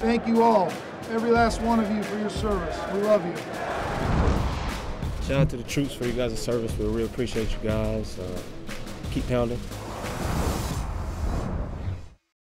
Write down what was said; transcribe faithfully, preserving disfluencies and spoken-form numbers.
Thank you all, every last one of you, for your service. We love you. Shout out to the troops for you guys' service. We really appreciate you guys. Uh, keep pounding.